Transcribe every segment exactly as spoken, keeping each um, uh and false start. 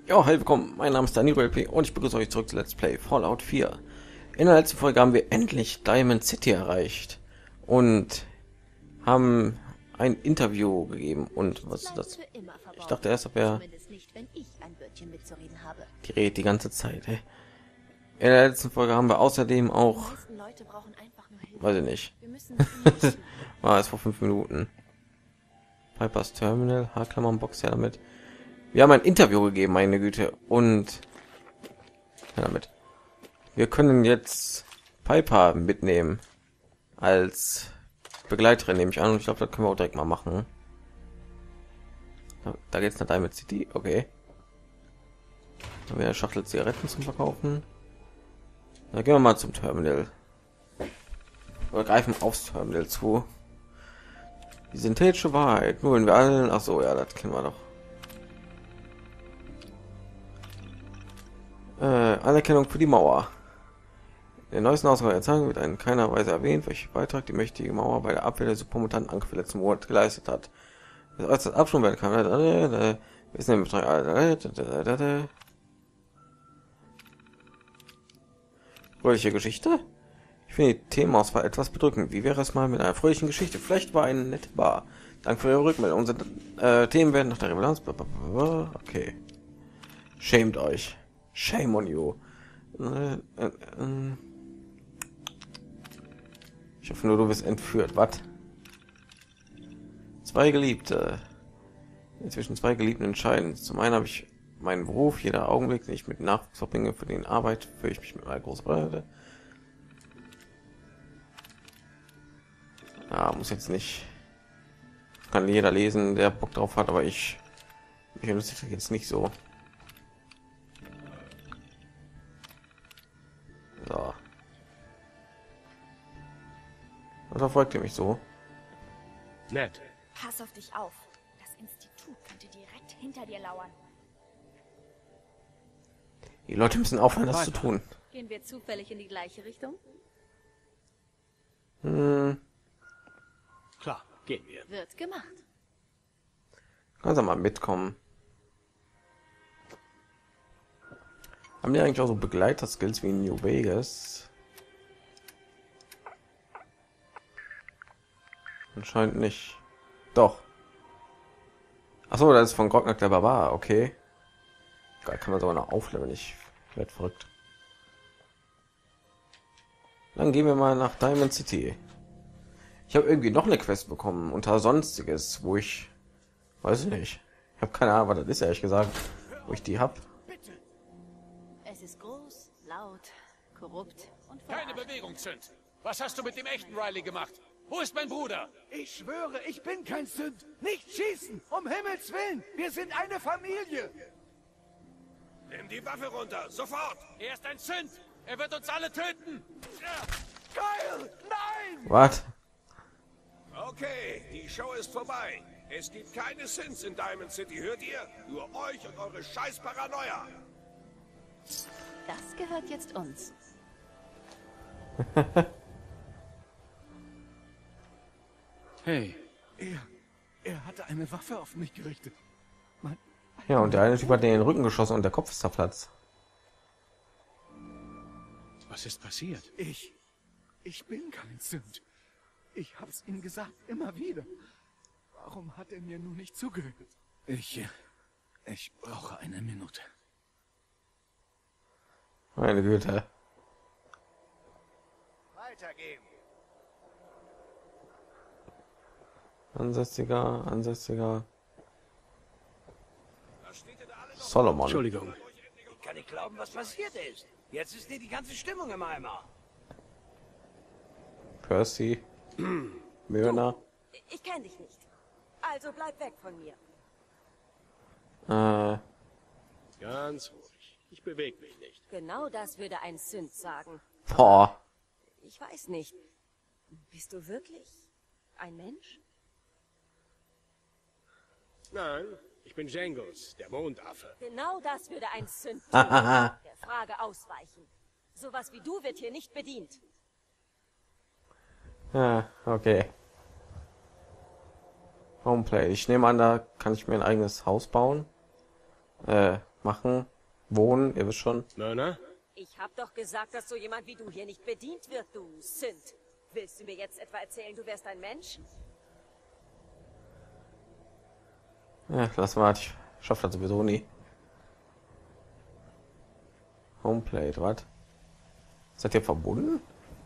Ja, hey, willkommen. Mein Name ist Daniel L P und ich begrüße euch zurück zu Let's Play Fallout vier. In der letzten Folge haben wir endlich Diamond City erreicht und haben ein Interview gegeben. Und was ist das? Ich dachte erst, ob er die redet die ganze Zeit. Ey. In der letzten Folge haben wir außerdem auch, weiß ich nicht, war es vor fünf Minuten. Pipers Terminal, H-Klammern, Box ja damit. Wir haben ein Interview gegeben, meine Güte, und ja, damit. Wir können jetzt Piper mitnehmen als Begleiterin, nehme ich an. Und ich glaube, das können wir auch direkt mal machen. Da, da geht's nach Diamond City, okay. Da haben wir eine Schachtel Zigaretten zum Verkaufen. Da gehen wir mal zum Terminal. Wir greifen aufs Terminal zu. Die synthetische Wahrheit, nur wenn wir allen. Ach so, ja, das kennen wir doch. Äh, Anerkennung für die Mauer. Der neuesten Ausgabe der Zeitung wird in keiner Weise erwähnt, welchen Beitrag die mächtige Mauer bei der Abwehr der supermutanten Angriffe letzten Monat geleistet hat. Das äußerst Abschwung werden kann. Wir sind im Betrag. Fröhliche Geschichte? Ich finde die Themenauswahl etwas bedrückend. Wie wäre es mal mit einer fröhlichen Geschichte? Vielleicht war eine nette Bar. Danke für Ihre Rückmeldung. Unsere äh, Themen werden nach der Revelanz. Okay. Schämt euch. Shame on you. Ich hoffe nur, du bist entführt. Was? Zwei Geliebte. Inzwischen zwei Geliebten entscheiden. Zum einen habe ich meinen Beruf, jeder Augenblick, den ich mit Nachwuchs verbringe, für den Arbeit, fühle ich mich mit meiner großen Freude. Ja, muss jetzt nicht. Kann jeder lesen, der Bock drauf hat, aber ich. Ich interessiere jetzt nicht so. So. Und da folgt ihr mich so. Nett. Pass auf dich auf. Das Institut könnte direkt hinter dir lauern. Die Leute müssen aufhören, das zu tun. Gehen wir zufällig in die gleiche Richtung? Hm. Klar, gehen wir. Wird gemacht. Kannst du mal mitkommen. Haben die eigentlich auch so Begleiter-Skills wie in New Vegas? Anscheinend nicht. Doch. Achso, das ist von Grognak der Barbar, okay. Da kann man sogar noch aufleveln, ich werde verrückt. Dann gehen wir mal nach Diamond City. Ich habe irgendwie noch eine Quest bekommen unter Sonstiges, wo ich weiß ich nicht. Ich habe keine Ahnung, was das ist, ehrlich gesagt, wo ich die habe. Es ist groß, laut, korrupt und Keine Bewegung, Zünd. Was hast du mit dem echten Riley gemacht? Wo ist mein Bruder? Ich schwöre, ich bin kein Sünd. Nicht schießen! Um Himmels Willen! Wir sind eine Familie! Nimm die Waffe runter, sofort! Er ist ein Zünd! Er wird uns alle töten! Geil! Nein! Was? Okay, die Show ist vorbei. Es gibt keine Sins in Diamond City, hört ihr? Nur euch und eure scheiß Paranoia. das gehört jetzt uns. Hey, Er, er hatte eine Waffe auf mich gerichtet. Mein, Ja, und der eine Typ hat den in den Rücken geschossen und der Kopf ist zerplatzt. was ist passiert? ich, ich bin kein Sünd. Ich hab's ihm gesagt, immer wieder. Warum hat er mir nur nicht zugehört? Ich, ich brauche eine Minute. Meine Güte. Weitergehen. Ansässiger, Ansässiger. Was steht denn da alle noch? Solomon. Entschuldigung. Ich kann nicht glauben, was passiert ist. Jetzt ist dir die ganze Stimmung im Eimer. Percy. Myrna. Ich kenne dich nicht. Also bleib weg von mir. Äh, Ganz ruhig. Ich bewege mich nicht. Genau das würde ein Sünd sagen. boah. Ich weiß nicht. Bist du wirklich ein Mensch? Nein, ich bin Jangles, der Mondaffe. Genau das würde ein Sünd tun. Der Frage ausweichen. Sowas wie du wird hier nicht bedient. Ja, okay. Homeplay. Ich nehme an, da kann ich mir ein eigenes Haus bauen. Äh, machen, wohnen, ihr wisst schon. Na, na? Ich hab doch gesagt, dass so jemand wie du hier nicht bedient wird, du Sünd. Willst du mir jetzt etwa erzählen, du wärst ein Mensch? Ja, lass mal, ich schaffe das sowieso nie. Homeplate, was? Seid ihr verbunden?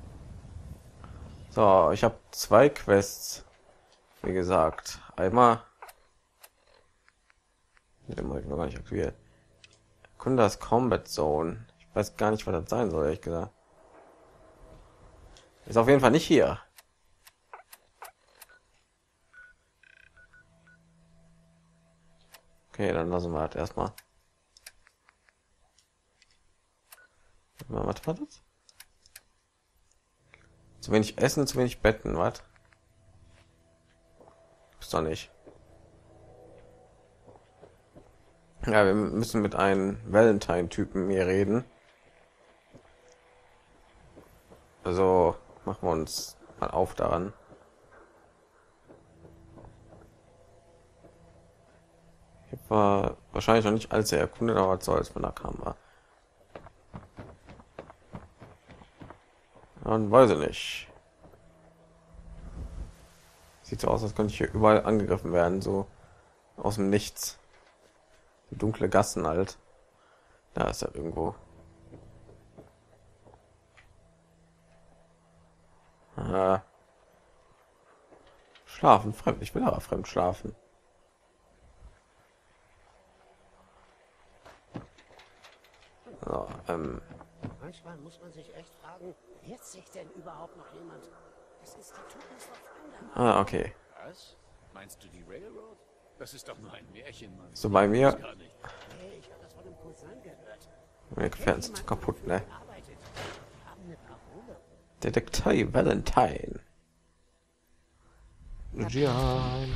So, ich habe zwei Quests. Wie gesagt, einmal. Den muss ich noch gar nicht aktiviert. Kunde das Combat Zone. Ich weiß gar nicht, was das sein soll, ehrlich gesagt. Ist auf jeden Fall nicht hier. Okay, dann lassen wir das erstmal. Was war das? Zu wenig Essen, zu wenig Betten, was? Ist doch nicht. Ja, wir müssen mit einem Valentine-Typen hier reden. Also machen wir uns mal auf daran. Ich war wahrscheinlich noch nicht allzu erkundet, aber was soll's, wenn da kam war. Dann weiß ich nicht. Sieht so aus, als könnte ich hier überall angegriffen werden, so aus dem Nichts. Die dunkle Gassen halt. Da ist er irgendwo. Ah. Schlafen, fremd. Ich will aber fremd schlafen. So, ähm. Manchmal muss man sich echt fragen, wird sich denn überhaupt noch jemand? Es ist die Zukunft auf Ah, okay. Was? Meinst du die Railroad? Das ist doch nur ein Märchen, Mann. So bei mir. Gar nicht. Hey, ich habe das von dem Cousin gehört. Mir gefällt es kaputt, ne? Arbeitet. Die haben eine Parole. Detektiv Valentine. Gian.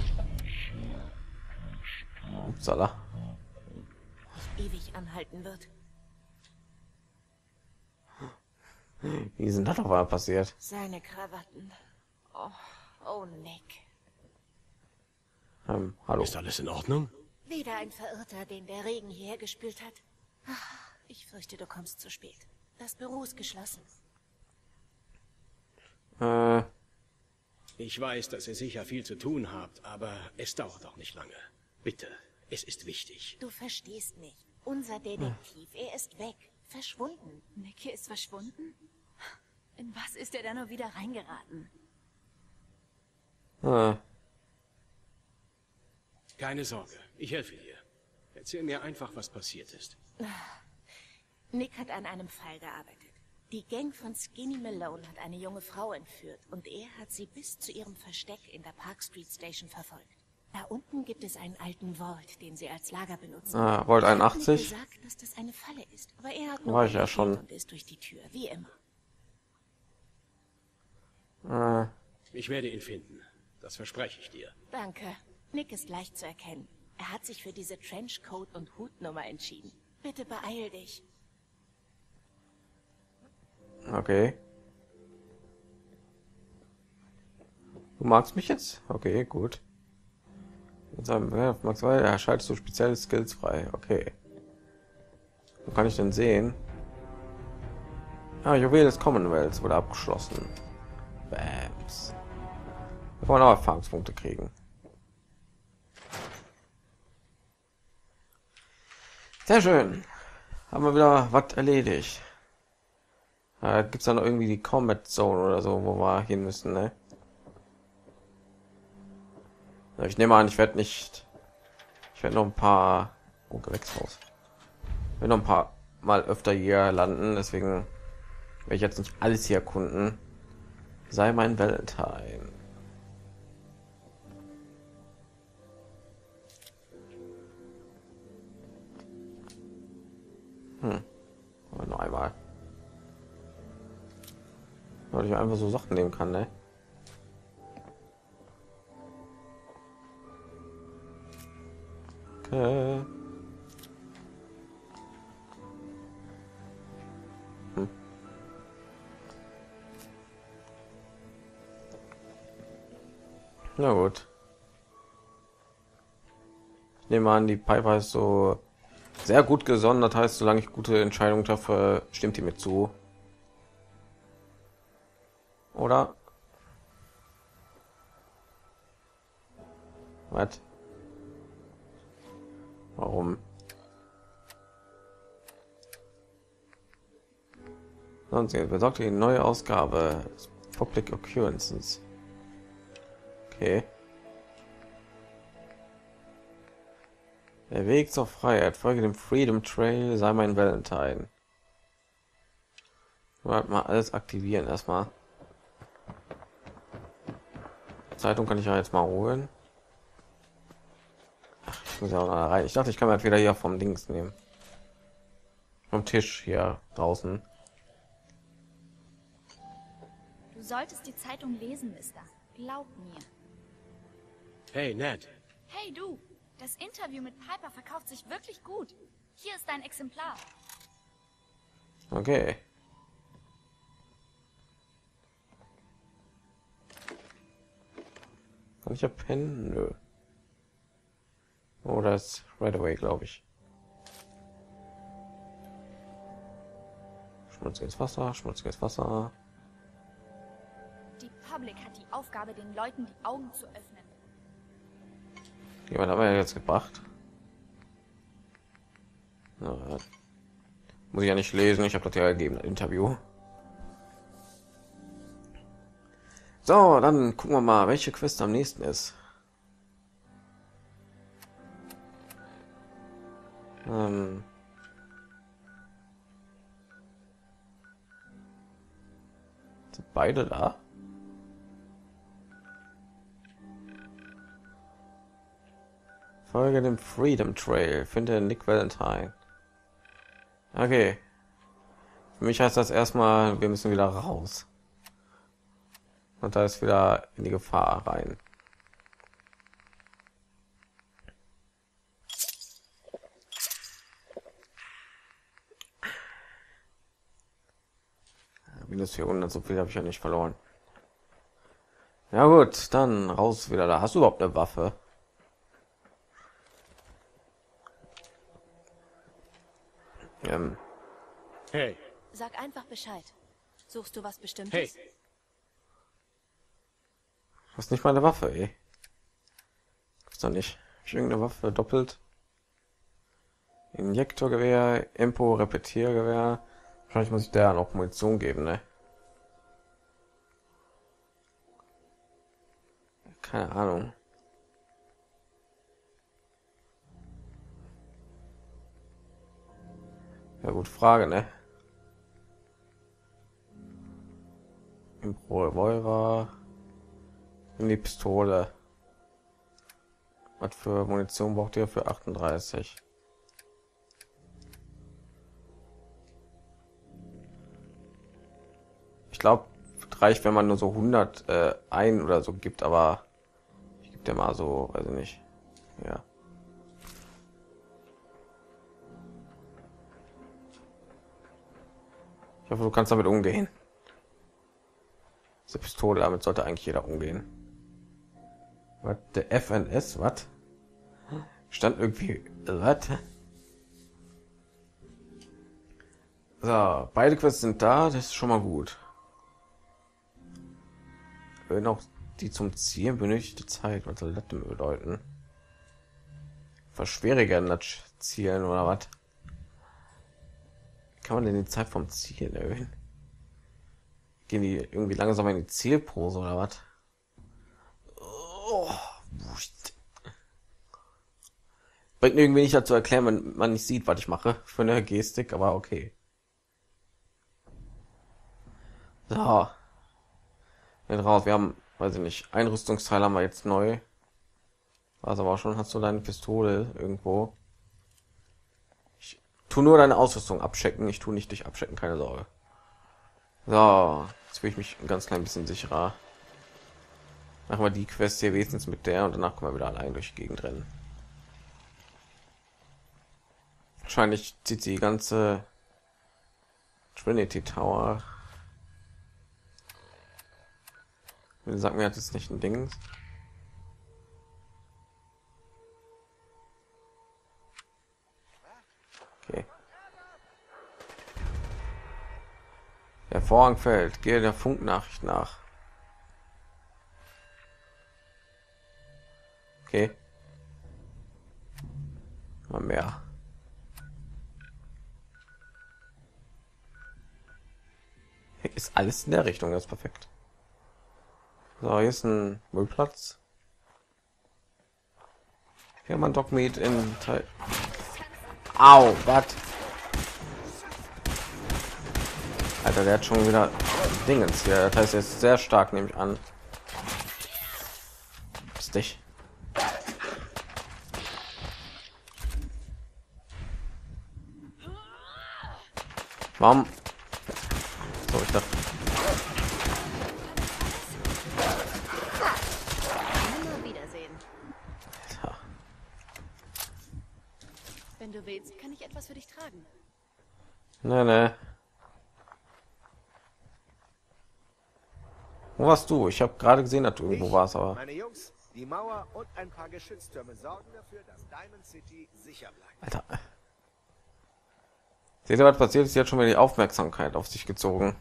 Upsala. Ewig anhalten wird. Wie sind das auf einmal passiert? Seine Krawatten. Oh, oh Nick. Ähm, hallo. Ist alles in Ordnung? Wieder ein Verirrter, den der Regen hierher gespült hat. Ach, ich fürchte, du kommst zu spät. Das Büro ist geschlossen. Äh, Ich weiß, dass ihr sicher viel zu tun habt, aber es dauert auch nicht lange. Bitte, es ist wichtig. Du verstehst nicht. Unser Detektiv, er ist weg. Verschwunden. Nicky ist verschwunden? In was ist er da nur wieder reingeraten? äh, Keine Sorge, ich helfe dir. Erzähl mir einfach, was passiert ist. Nick hat an einem Fall gearbeitet. Die Gang von Skinny Malone hat eine junge Frau entführt und er hat sie bis zu ihrem Versteck in der Park Street Station verfolgt. Da unten gibt es einen alten Vault, den sie als Lager benutzen. ah, Volt Er hat einundachtzig. Nick gesagt, dass das eine Falle ist, aber er hat War nur ich ja reagiert schon. und ist durch die Tür, wie immer. Äh, Ich werde ihn finden. Das verspreche ich dir. Danke. Nick ist leicht zu erkennen. Er hat sich für diese Trenchcoat- und Hutnummer entschieden. Bitte beeil dich. okay. Du magst mich jetzt? Okay, gut. Mit seinem ja, Maxwell, er schaltest du spezielle Skills frei. Okay. Wo kann ich denn sehen? Ah, Juwel des Commonwealths wurde abgeschlossen. Bams. Wir wollen auch Erfahrungspunkte kriegen. Sehr schön. Haben wir wieder was erledigt. Äh, Gibt es da noch irgendwie die Combat Zone oder so, wo wir hin müssen, ne? Ja, ich nehme an, ich werde nicht. Ich werde noch ein paar. Oh, Gewächshaus. Ich werde noch ein paar Mal öfter hier landen, deswegen werde ich jetzt nicht alles hier erkunden. Sei mein Valentine. Hm. Aber noch einmal. Weil ich einfach so Sachen nehmen kann, ne? Okay. Hm. Na gut. Ich nehme an, die Piper ist so Sehr gut gesonnen, das heißt, solange ich gute Entscheidungen treffe, stimmt die mir zu. Oder? Was? Warum? Sonst besorgt die neue Ausgabe Public Occurrences. Okay. Der Weg zur Freiheit. Folge dem Freedom Trail, sei mein Valentine. Mal alles aktivieren erstmal. Zeitung kann ich ja jetzt mal holen. Ach, ich muss ja auch noch rein. Ich dachte, ich kann mir wieder hier vom Dings nehmen. Vom Tisch hier draußen. Du solltest die Zeitung lesen, Mister. Glaub mir. Hey, Ned. Hey, du. Das Interview mit Piper verkauft sich wirklich gut. Hier ist dein Exemplar. Okay. Kann ich ja pennen? Nö. Oh, das ist right away, glaube ich. Schmutziges Wasser, schmutziges Wasser. Die Public hat die Aufgabe, den Leuten die Augen zu öffnen. Jemand haben wir ja jetzt gebracht. Na, muss ich ja nicht lesen, ich habe das ja gegeben, ein Interview. So, dann gucken wir mal, welche Quest am nächsten ist. Ähm Sind beide da? Folge dem Freedom Trail, finde Nick Valentine. Okay. Für mich heißt das erstmal, wir müssen wieder raus. Und da ist wieder in die Gefahr rein. Minus vierhundert, so viel habe ich ja nicht verloren. Ja gut, dann raus wieder da. Hast du überhaupt eine Waffe? Ähm. Hey. Sag einfach Bescheid. Suchst du was Bestimmtes? Hey. Was nicht meine Waffe, ey. Ist doch nicht. Hab ich irgendeine Waffe doppelt? Injektorgewehr, Empo, Repetiergewehr. Wahrscheinlich muss ich der noch Munition geben, ne? Keine Ahnung. Ja gut, Frage, ne? Impro Revolver. In die Pistole. Was für Munition braucht ihr für achtunddreißig? Ich glaube, reicht, wenn man nur so hundert äh, ein oder so gibt, aber ich gebe dir mal so, weiß ich nicht. Ja. Ich hoffe, du kannst damit umgehen. Diese Pistole, damit sollte eigentlich jeder umgehen. Was? Der F N S, was? Stand irgendwie, was? So, beide Quests sind da, das ist schon mal gut. Wenn auch die zum Zielen benötigte Zeit, was soll das denn bedeuten? Verschwieriger Zielen oder was? Kann man denn die Zeit vom Zielen erhöhen? Gehen die irgendwie langsam in die Zielpose oder was? Oh, bringt irgendwie nicht dazu erklären, wenn man nicht sieht, was ich mache für eine Gestik, aber okay. So. Bin raus. Wir haben, weiß ich nicht, ein Rüstungsteil haben wir jetzt neu. Was aber auch schon, hast du deine Pistole irgendwo? Ich tu nur deine Ausrüstung abchecken, ich tu nicht dich abchecken, keine Sorge. So, jetzt fühle ich mich ein ganz klein bisschen sicherer. Machen wir die Quest hier wenigstens mit der und danach können wir wieder allein durch die Gegend rennen. Wahrscheinlich zieht die ganze Trinity Tower. Sag mir, hat es nicht ein Ding. Vorhang fällt. Gehe der Funknachricht nach. Okay. Mal mehr. Ist alles in der Richtung, das ist perfekt. So, hier ist ein Müllplatz. Hier man Dogmeat in Teil. Au, was? Alter, der hat schon wieder Dingens hier. Das heißt, er ist sehr stark, nehme ich an. Ist dich. Warum? So, ich dachte. Immer wiedersehen. Ja. Wenn du willst, kann ich etwas für dich tragen. Nee, nee. Wo warst du? Ich habe gerade gesehen, dass du irgendwo warst, aber Meine Jungs, die Mauer und ein paar Geschütztürme sorgen dafür, dass Diamond City sicher bleibt. Alter. Seht ihr, was passiert ist? Sie hat schon wieder die Aufmerksamkeit auf sich gezogen.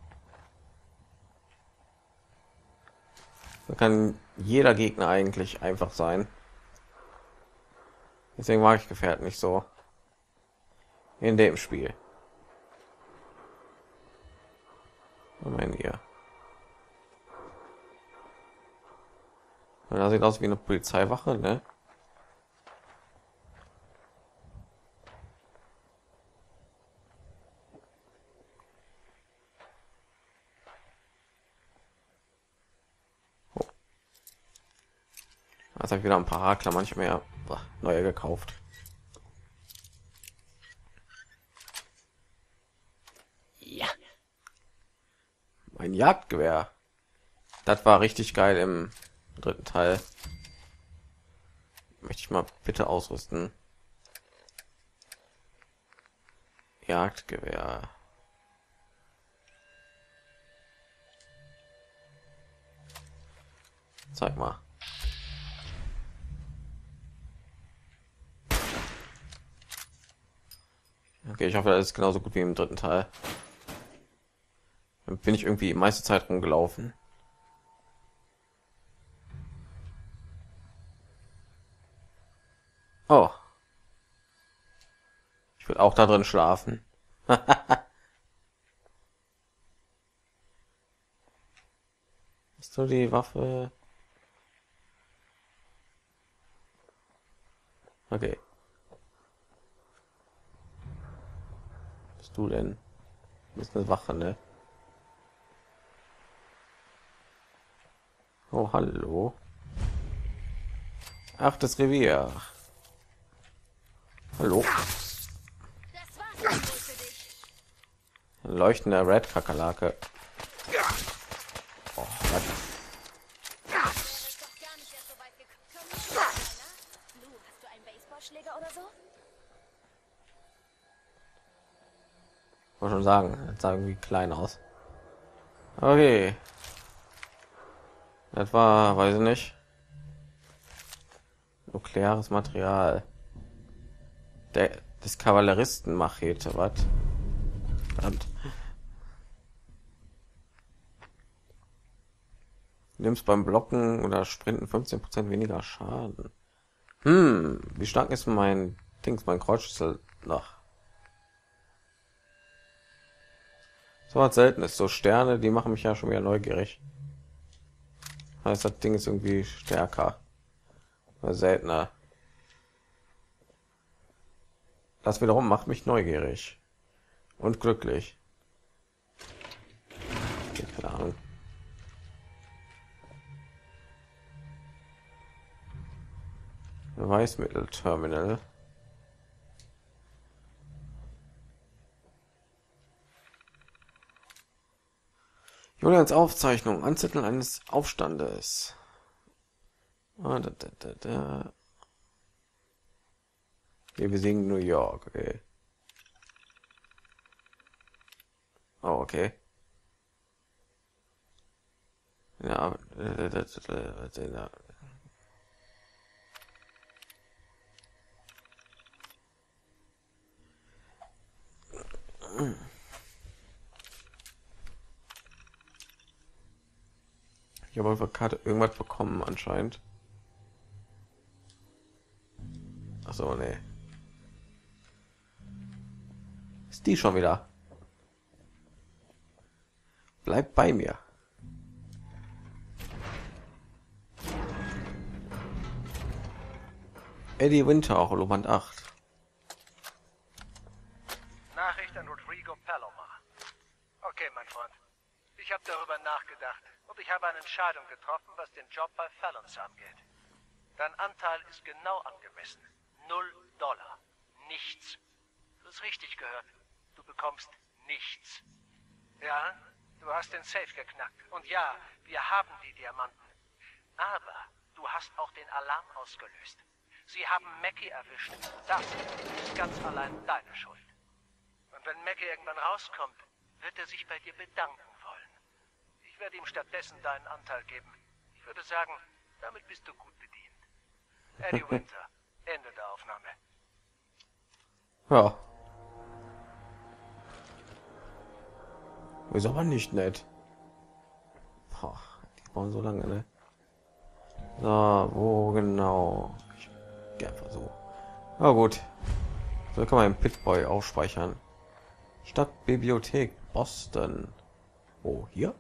Da kann jeder Gegner eigentlich einfach sein. Deswegen mag ich Gefährt nicht so. In dem Spiel. Was meinen ihr? Da sieht aus wie eine Polizeiwache, ne? Oh. Jetzt habe ich wieder ein paar Hakler, manchmal ja neue gekauft. Ja. Mein Jagdgewehr. Das war richtig geil im dritten Teil. Möchte ich mal bitte ausrüsten. Jagdgewehr. Zeig mal. Okay, ich hoffe, das ist genauso gut wie im dritten Teil. Dann bin ich irgendwie die meiste Zeit rumgelaufen. Oh. Ich will auch da drin schlafen. Hast du die Waffe? Okay. Was bist du denn? Du bist eine Wache, ne? Oh, hallo. Ach, das Revier. Hallo. Leuchtender Red Kakerlake. Oh, was? Baseballschläger oder so? Ich wollte schon sagen, das sah irgendwie klein aus. Okay. Das war, weiß ich nicht. Nukleares Material. Der des Kavalleristen Machete, was? Verdammt. Nimmst beim Blocken oder Sprinten fünfzehn Prozent weniger Schaden. Hm, wie stark ist mein Dings, mein Kreuzschlüssel noch? So was selten ist, so Sterne, die machen mich ja schon wieder neugierig. Heißt, das Ding ist irgendwie stärker. Oder seltener. Das wiederum macht mich neugierig. Und glücklich. Okay, keine Ahnung. Beweismittelterminal. Julians Aufzeichnung, Anzetteln eines Aufstandes. Ah, da, da, da, da. Wir besiegen New York, okay. Oh, okay. Ja, da, da, da, da, da. habe auf der Karte irgendwas bekommen anscheinend. Ach so, nee. Ist die schon wieder? Bleib bei mir. Eddie Winter, auch Holoband acht. Nachricht an Rodrigo Paloma. Okay, mein Freund. Ich habe darüber nachgedacht und ich habe eine Entscheidung getroffen, was den Job bei Fallons angeht. Dein Anteil ist genau angemessen. Null Dollar. Nichts. Du hast richtig gehört. Du bekommst nichts. Ja, du hast den Safe geknackt. Und ja, wir haben die Diamanten. Aber du hast auch den Alarm ausgelöst. Sie haben Mackie erwischt. Das ist ganz allein deine Schuld. Und wenn Mackie irgendwann rauskommt, wird er sich bei dir bedanken wollen. Ich werde ihm stattdessen deinen Anteil geben. Ich würde sagen, damit bist du gut bedient. Eddie Winter. Ende der Aufnahme. Ja. Ist aber nicht nett. Boah, die brauchen so lange, ne? So, wo genau? Ich gehe einfach so. Na gut. So kann man im Pitboy aufspeichern. Stadtbibliothek Boston. Oh, hier?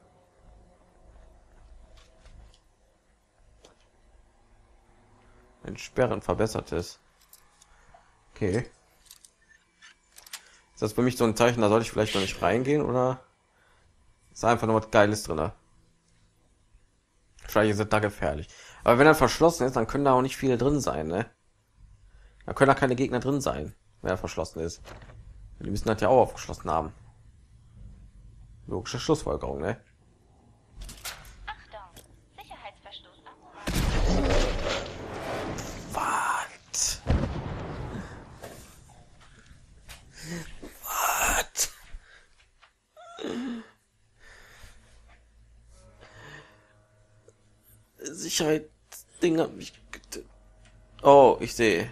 Entsperren verbessertes. Okay. Ist das für mich so ein Zeichen, da sollte ich vielleicht noch nicht reingehen, oder ist einfach nur was Geiles drin? Vielleicht ist es da gefährlich. Aber wenn er verschlossen ist, dann können da auch nicht viele drin sein, ne? Da können da keine Gegner drin sein, wenn er verschlossen ist. Die müssen das ja auch aufgeschlossen haben. Logische Schlussfolgerung, ne? Achtung, Sicherheitsverstoß. Was? Was? Sicherheitsding hat mich get- Oh, ich sehe.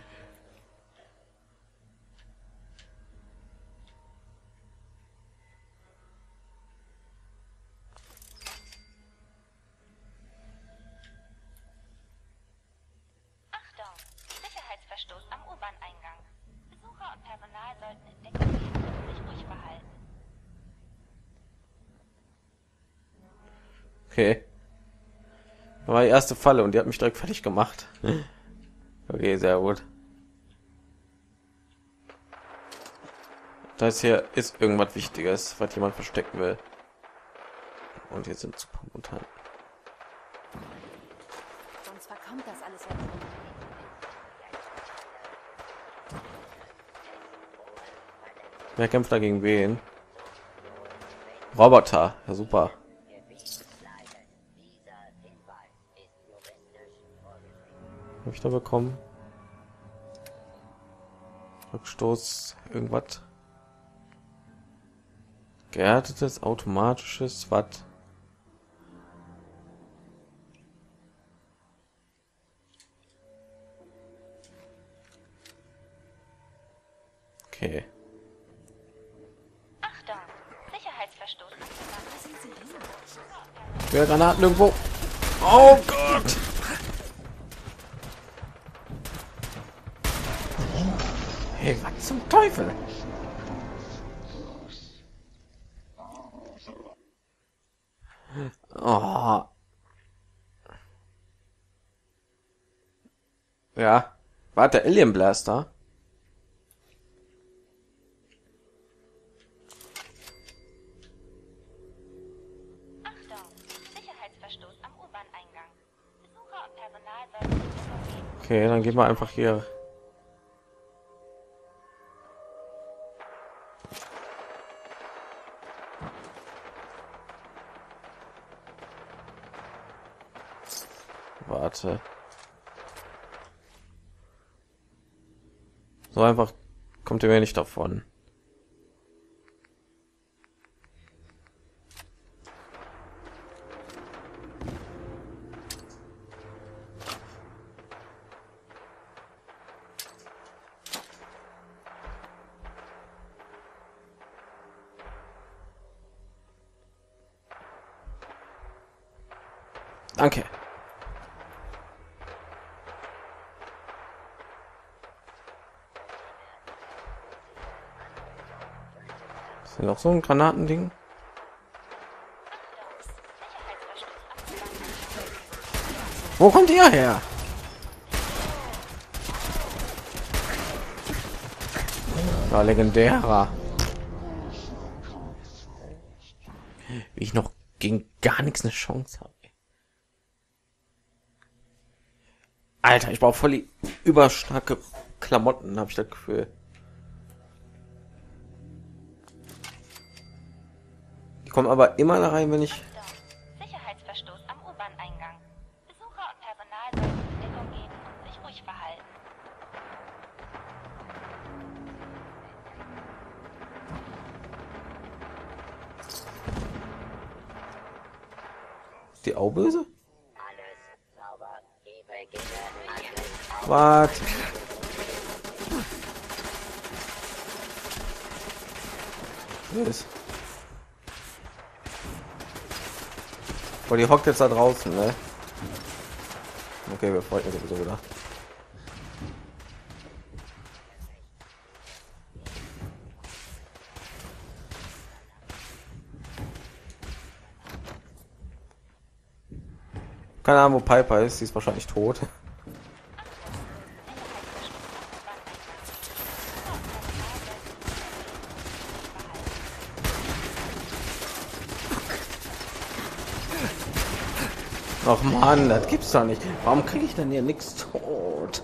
Achtung, Sicherheitsverstoß am U-Bahn-Eingang. Besucher und Personal sollten in Deckung gehen und sich ruhig verhalten. Okay. Das war die erste Falle und die hat mich direkt fertig gemacht. Okay, sehr gut. Das hier ist irgendwas Wichtiges, was jemand verstecken will. Und jetzt sind super Mutanten. Sonst verkommt das alles ja. Wer kämpft dagegen wen? Roboter, ja super. Habe ich da bekommen? Rückstoß, irgendwas. Gehärtetes, automatisches, was? Okay. Achtung, Sicherheitsverstoß. Wer Granaten irgendwo? Oh Gott! Hey, was zum Teufel? Oh. Ja, war der Alien Blaster? Achtung, Sicherheitsverstoß am U-Bahn-Eingang. Besucher und Personal sollten in Deckung gehen. Okay, dann gehen wir einfach hier. Warte. So einfach kommt ihr mir nicht davon. Danke. Ist hier noch so ein Granatending? Wo kommt ihr her? Ja, legendärer. Wie ich noch gegen gar nichts eine Chance habe. Alter, ich brauche voll die überstarke Klamotten, habe ich das Gefühl. Die kommen aber immer da rein, wenn ich... Sicherheitsverstoß am U-Bahn-Eingang. Besucher und Personal sollten in Deckung gehen und sich ruhig verhalten. Die Auböse? Was? Ist. Oh, die hockt jetzt da draußen, ne? Okay, wir freuen uns sowieso wieder. Keine Ahnung, wo Piper ist. Sie ist wahrscheinlich tot. Ach Mann, das gibt's doch nicht. Warum kriege ich denn hier nichts tot?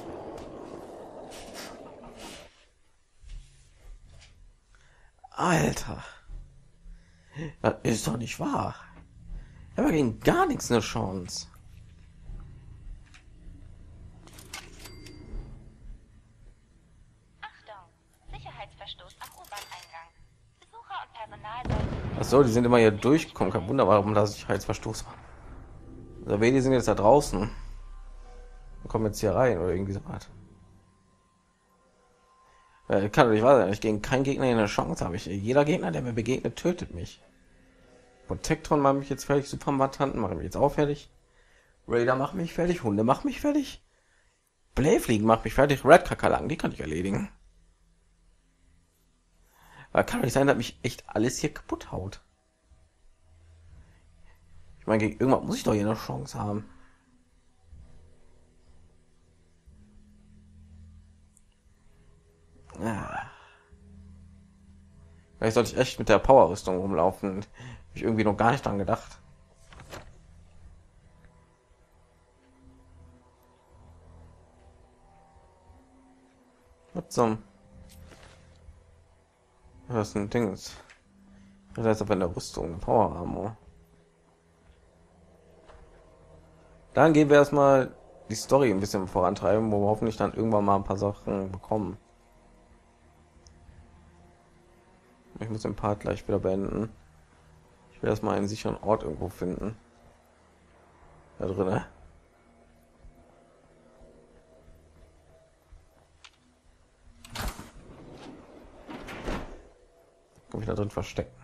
Alter, das ist doch nicht wahr. Ich habe gegen gar nichts eine Chance. Achtung! Sicherheitsverstoß am U-Bahn-Eingang. Besucher und Personal sollten... Ach so, die sind immer hier durchgekommen. Kein Wunder, warum da Sicherheitsverstoß war. Also, die sind jetzt da draußen. Und kommen jetzt hier rein oder irgendwie so was. Ja, kann doch nicht wahr sein. Ich gegen keinen Gegner eine Chance habe. Ich jeder Gegner, der mir begegnet, tötet mich. Protektron macht mich jetzt fertig. Supermatanten machen mich jetzt auch fertig. Raider macht mich fertig. Hunde macht mich fertig. Blähfliegen macht mich fertig. Red Kakerlaken, die kann ich erledigen. Aber kann nicht sein, dass mich echt alles hier kaputt haut. Ich meine, gegen irgendwann muss ich doch hier eine Chance haben. Ja. Vielleicht sollte ich echt mit der Power-Rüstung rumlaufen. Hab ich irgendwie noch gar nicht dran gedacht. Was zum? Das ist ein Ding. Das heißt aber in der Rüstung, Power Armor. Dann gehen wir erstmal die Story ein bisschen vorantreiben, wo wir hoffentlich dann irgendwann mal ein paar Sachen bekommen. Ich muss den Part gleich wieder beenden. Ich will erstmal einen sicheren Ort irgendwo finden. Da drin. Kann mich da drin verstecken.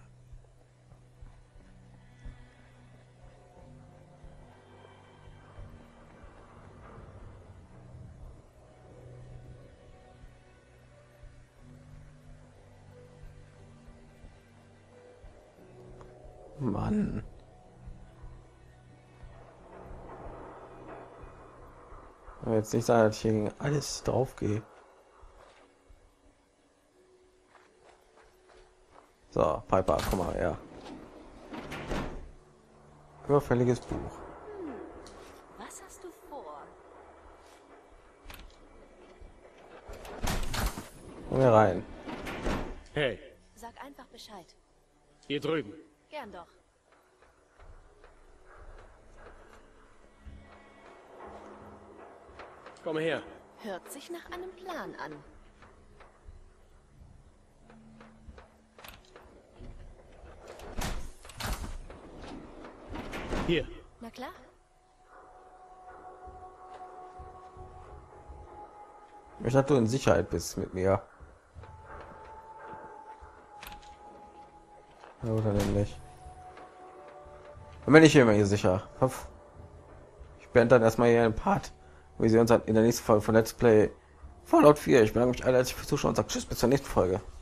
Mann. Aber jetzt nicht sagen, dass ich hier gegen alles drauf gehe. So, Piper, komm mal her. Überfälliges Buch. Was hast du vor? Komm hier rein. Hey, Sag einfach Bescheid. hier drüben. Gern doch. Komm her. Hört sich nach einem Plan an. Hier. Na klar. Ich möchte, dass du in Sicherheit bist mit mir. Ja, oder denn nicht? Dann bin ich immer hier sicher. Hoff. Ich beende dann erstmal hier einen Part. Wir sehen uns dann in der nächsten Folge von Let's Play Fallout vier. Ich bedanke mich alle herzlich fürs Zuschauen und sage tschüss, bis zur nächsten Folge.